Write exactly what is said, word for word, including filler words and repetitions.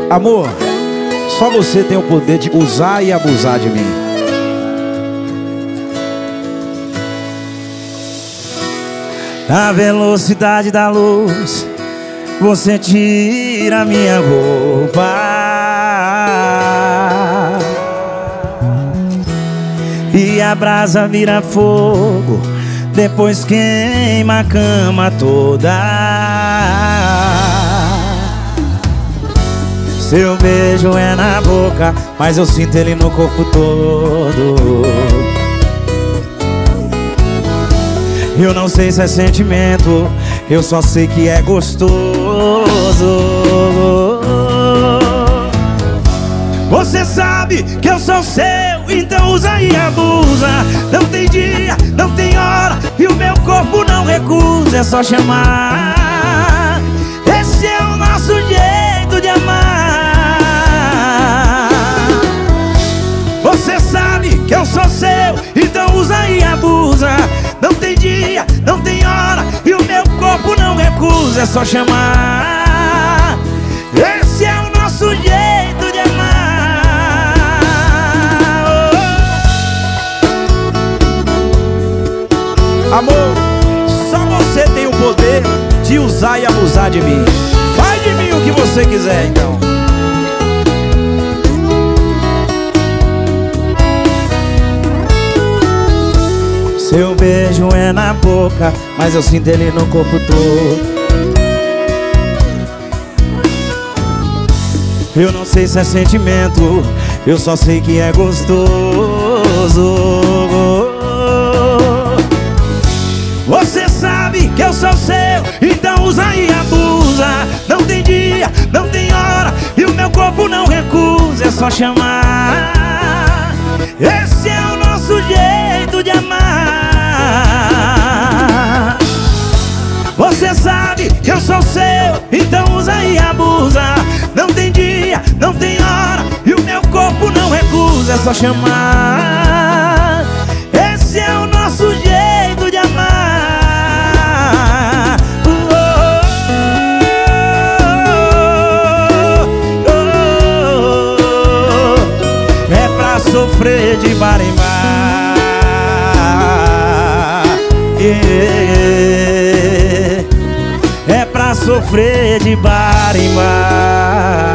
Amor, só você tem o poder de usar e abusar de mim. Na velocidade da luz, você tira minha roupa e a brasa vira fogo, depois queima a cama toda. Seu beijo é na boca, mas eu sinto ele no corpo todo. Eu não sei se é sentimento, eu só sei que é gostoso. Você sabe que eu sou seu, então usa e abusa. Não tem dia, não tem hora, e o meu corpo não recusa. É só chamar, esse é o nosso jeito de amar. Você sabe que eu sou seu, então usa e abusa. Não tem dia, não tem hora, e o meu corpo não recusa. É só chamar, esse é o nosso jeito de amar. oh. Amor, só você tem o poder de usar e abusar de mim. Faz de mim o que você quiser, então. Seu beijo é na boca, mas eu sinto ele no corpo todo. Eu não sei se é sentimento, eu só sei que é gostoso. Você sabe que eu sou seu, então usa e abusa. Não tem dia, não tem hora, e o meu corpo não recusa. É só chamar, esse é o nosso jeito de amar. Você sabe que eu sou seu, então usa e abusa. Não tem dia, não tem hora, e o meu corpo não recusa. É só chamar, esse é o nosso jeito de amar. oh, oh, oh, oh. É pra sofrer de bar em bar. Yeah. É pra sofrer de bar em bar.